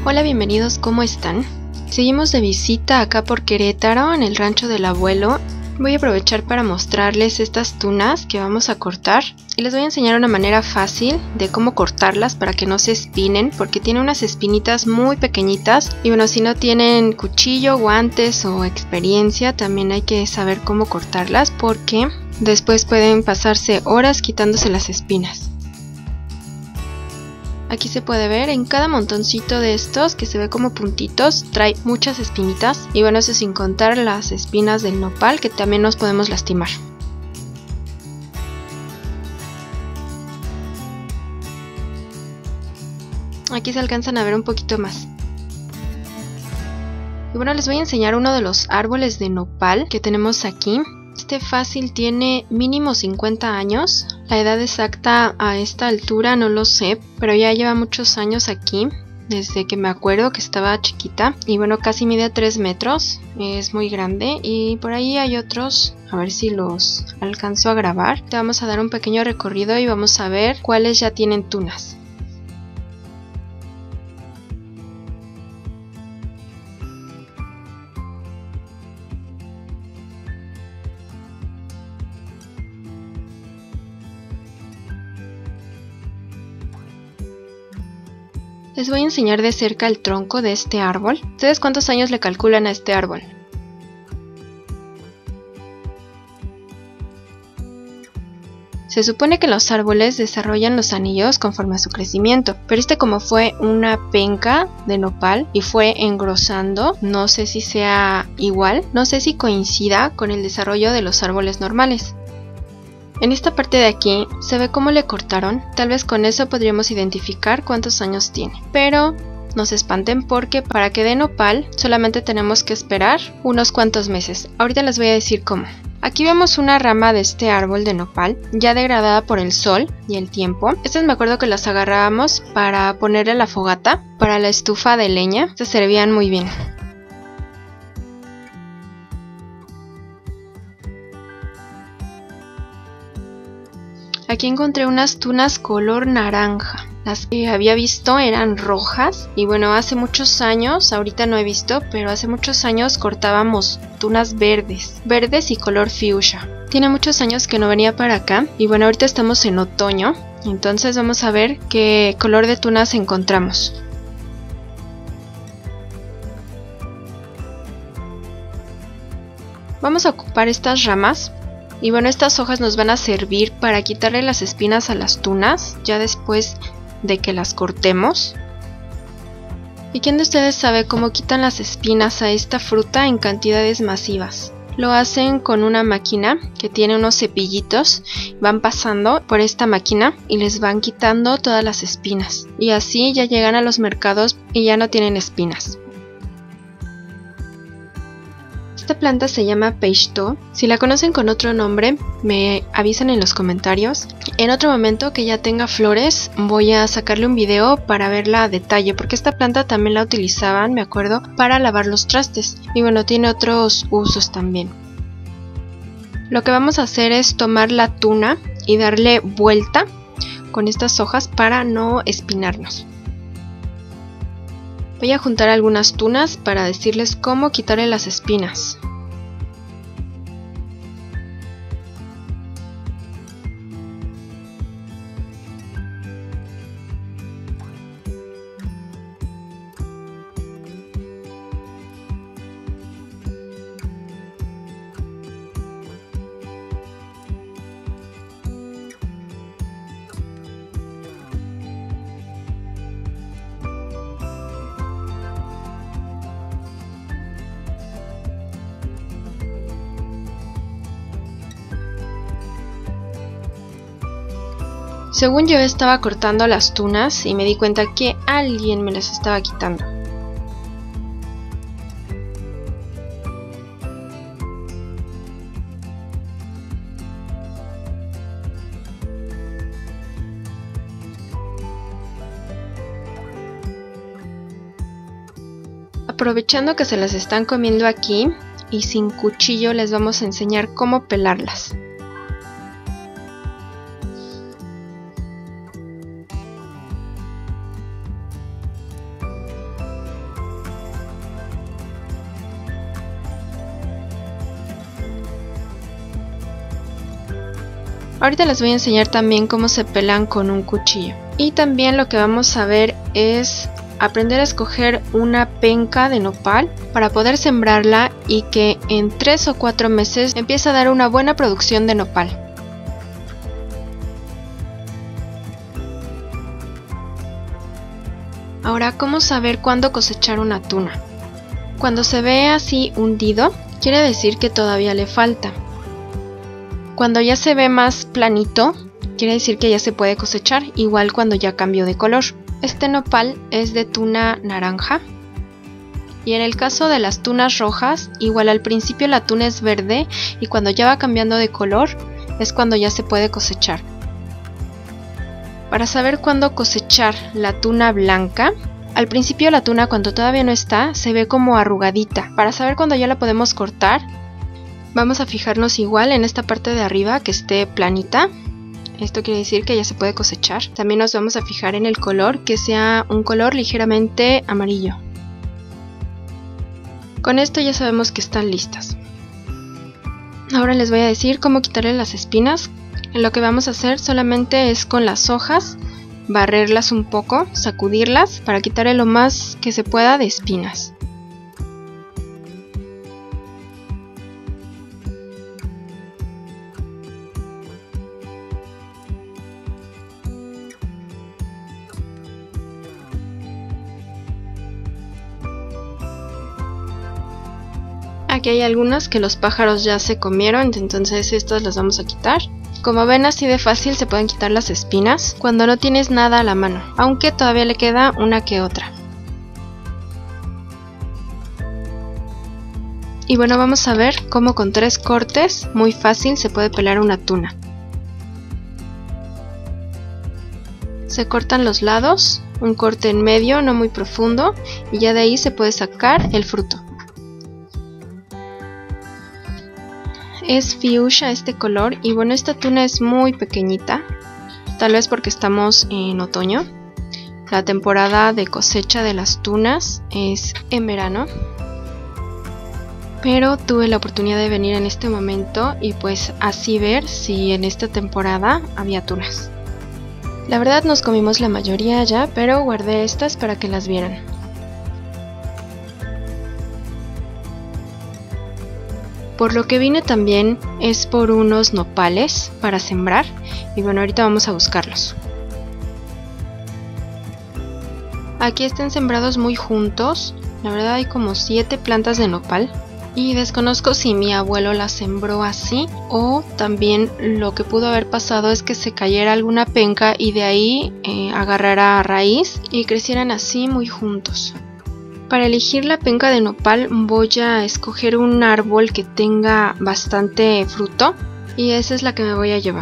Hola, bienvenidos, ¿cómo están? Seguimos de visita acá por Querétaro, en el rancho del abuelo. Voy a aprovechar para mostrarles estas tunas que vamos a cortar y les voy a enseñar una manera fácil de cómo cortarlas para que no se espinen, porque tiene unas espinitas muy pequeñitas y bueno, si no tienen cuchillo, guantes o experiencia, también hay que saber cómo cortarlas porque después pueden pasarse horas quitándose las espinas. Aquí se puede ver en cada montoncito de estos que se ve como puntitos, trae muchas espinitas y bueno, eso sin contar las espinas del nopal que también nos podemos lastimar. Aquí se alcanzan a ver un poquito más. Y bueno, les voy a enseñar uno de los árboles de nopal que tenemos aquí. Este fácil tiene mínimo 50 años. La edad exacta a esta altura no lo sé, pero ya lleva muchos años aquí, desde que me acuerdo que estaba chiquita. Y bueno, casi mide 3 metros, es muy grande. Y por ahí hay otros, a ver si los alcanzo a grabar. Te vamos a dar un pequeño recorrido y vamos a ver cuáles ya tienen tunas. Les voy a enseñar de cerca el tronco de este árbol. ¿Ustedes cuántos años le calculan a este árbol? Se supone que los árboles desarrollan los anillos conforme a su crecimiento, pero este como fue una penca de nopal y fue engrosando, no sé si sea igual, no sé si coincida con el desarrollo de los árboles normales. En esta parte de aquí se ve cómo le cortaron, tal vez con eso podríamos identificar cuántos años tiene. Pero no se espanten porque para que dé nopal solamente tenemos que esperar unos cuantos meses. Ahorita les voy a decir cómo. Aquí vemos una rama de este árbol de nopal ya degradada por el sol y el tiempo. Estas me acuerdo que las agarrábamos para ponerle a la fogata, para la estufa de leña. Estas servían muy bien. Aquí encontré unas tunas color naranja. Las que había visto eran rojas. Y bueno, hace muchos años, ahorita no he visto, pero hace muchos años cortábamos tunas verdes. Verdes y color fuchsia. Tiene muchos años que no venía para acá. Y bueno, ahorita estamos en otoño. Entonces vamos a ver qué color de tunas encontramos. Vamos a ocupar estas ramas. Y bueno, estas hojas nos van a servir para quitarle las espinas a las tunas, ya después de que las cortemos. ¿Y quién de ustedes sabe cómo quitan las espinas a esta fruta en cantidades masivas? Lo hacen con una máquina que tiene unos cepillitos, van pasando por esta máquina y les van quitando todas las espinas. Y así ya llegan a los mercados y ya no tienen espinas. Esta planta se llama Peixto. Si la conocen con otro nombre, me avisan en los comentarios. En otro momento que ya tenga flores, voy a sacarle un video para verla a detalle, porque esta planta también la utilizaban, me acuerdo, para lavar los trastes. Y bueno, tiene otros usos también. Lo que vamos a hacer es tomar la tuna y darle vuelta con estas hojas para no espinarnos. Voy a juntar algunas tunas para decirles cómo quitarle las espinas. Según yo estaba cortando las tunas y me di cuenta que alguien me las estaba quitando. Aprovechando que se las están comiendo aquí y sin cuchillo les vamos a enseñar cómo pelarlas. Ahorita les voy a enseñar también cómo se pelan con un cuchillo. Y también lo que vamos a ver es aprender a escoger una penca de nopal para poder sembrarla y que en 3 o 4 meses empiece a dar una buena producción de nopal. Ahora, ¿cómo saber cuándo cosechar una tuna? Cuando se ve así hundido, quiere decir que todavía le falta. Cuando ya se ve más planito, quiere decir que ya se puede cosechar, igual cuando ya cambió de color. Este nopal es de tuna naranja. Y en el caso de las tunas rojas, igual al principio la tuna es verde y cuando ya va cambiando de color es cuando ya se puede cosechar. Para saber cuándo cosechar la tuna blanca, al principio la tuna cuando todavía no está se ve como arrugadita. Para saber cuándo ya la podemos cortar, vamos a fijarnos igual en esta parte de arriba que esté planita. Esto quiere decir que ya se puede cosechar. También nos vamos a fijar en el color, que sea un color ligeramente amarillo. Con esto ya sabemos que están listas. Ahora les voy a decir cómo quitarle las espinas. Lo que vamos a hacer solamente es con las hojas barrerlas un poco, sacudirlas para quitarle lo más que se pueda de espinas. Aquí hay algunas que los pájaros ya se comieron, entonces estas las vamos a quitar. Como ven, así de fácil se pueden quitar las espinas cuando no tienes nada a la mano, aunque todavía le queda una que otra. Y bueno, vamos a ver cómo con 3 cortes muy fácil se puede pelar una tuna. Se cortan los lados, un corte en medio no muy profundo y ya de ahí se puede sacar el fruto. Es fuchsia este color y bueno, esta tuna es muy pequeñita, tal vez porque estamos en otoño. La temporada de cosecha de las tunas es en verano, pero tuve la oportunidad de venir en este momento y pues así ver si en esta temporada había tunas. La verdad nos comimos la mayoría ya, pero guardé estas para que las vieran. Por lo que vine también es por unos nopales para sembrar y bueno, ahorita vamos a buscarlos. Aquí están sembrados muy juntos, la verdad hay como 7 plantas de nopal y desconozco si mi abuelo las sembró así o también lo que pudo haber pasado es que se cayera alguna penca y de ahí agarrara raíz y crecieran así muy juntos. Para elegir la penca de nopal voy a escoger un árbol que tenga bastante fruto y esa es la que me voy a llevar.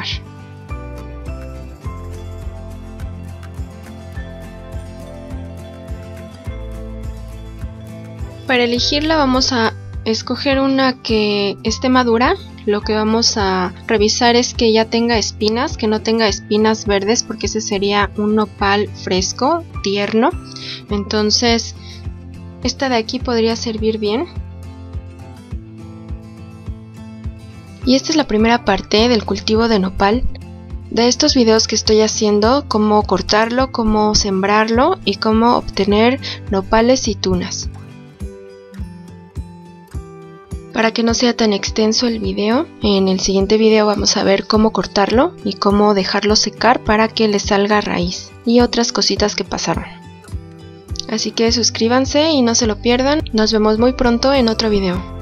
Para elegirla vamos a escoger una que esté madura. Lo que vamos a revisar es que ya tenga espinas, que no tenga espinas verdes porque ese sería un nopal fresco, tierno. Entonces esta de aquí podría servir bien. Y esta es la primera parte del cultivo de nopal. De estos videos que estoy haciendo, cómo cortarlo, cómo sembrarlo y cómo obtener nopales y tunas. Para que no sea tan extenso el video, en el siguiente video vamos a ver cómo cortarlo y cómo dejarlo secar para que le salga raíz y otras cositas que pasaron. Así que suscríbanse y no se lo pierdan. Nos vemos muy pronto en otro video.